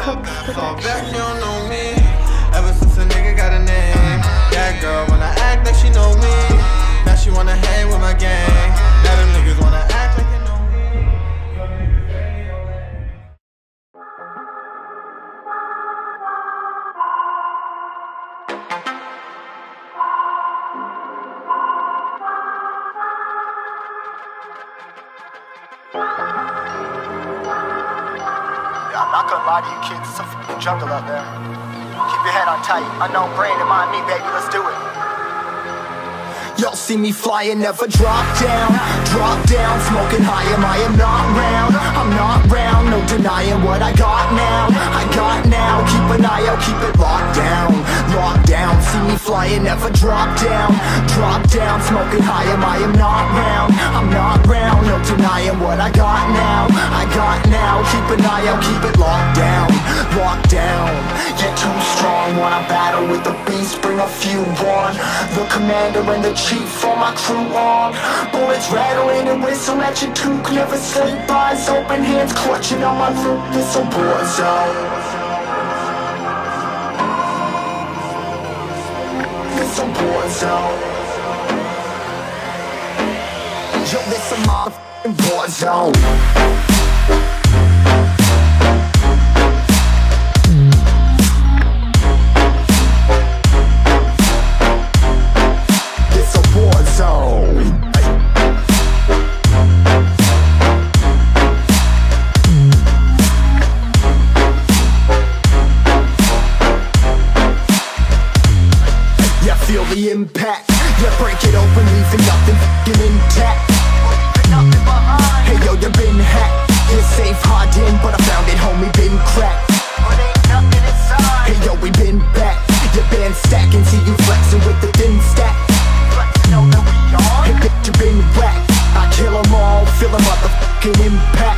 Cooks So I bet Production. you don't know me. Ever since a nigga got a name. That girl wanna act like she know me. Now she wanna hang with my gang. Now them niggas wanna act like they know me. I'm not gonna lie to you kids, it's a f***ing jungle out there. Keep your head on tight, unknown brain and mind me, baby, let's do it. Y'all see me flying, never drop down, smoking high, I am not round, I'm not round, no denying what I got now, keep an eye out, keep it locked down, see me flying, never drop down, smoking high, I am not round, I'm not round, no denying what I got now, keep an eye out, keep it locked down, you're too strong, wanna battle with the beast, bring a few on, the commander and the chief, all my crew on, bullets rattling and whistle at your toque, never sleep, eyes open, hands clutching on my loop, this a war zone. This a war zone. Yo, this a motherfucking war zone. Feel the impact, yeah, break it open, leaving nothing f***ing intact. Hey yo, you been hacked, you're safe, hard in, but I found it, homie, been cracked. Hey yo, we been back, your band stacking, see you flexing with the thin stack. Hey bitch, you been whacked, I kill them all, feel a motherfucking impact.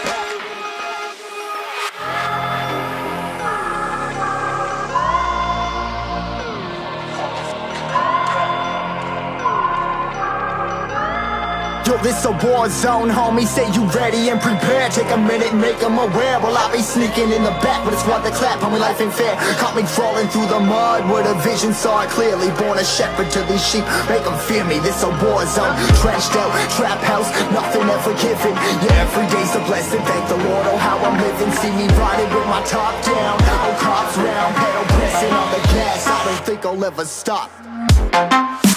Yo, this a war zone, homie, say you ready and prepared. Take a minute, make them aware. Well, I be sneaking in the back, but it's what the clap, homie, life ain't fair. Caught me crawling through the mud, where the vision saw it clearly. Born a shepherd to these sheep, make them fear me. This a war zone, trashed out, trap house, nothing ever given. Yeah, every day's a blessing, thank the Lord, oh how I'm living. See me riding with my top down, oh cops round, pedal pressing on the gas. I don't think I'll ever stop.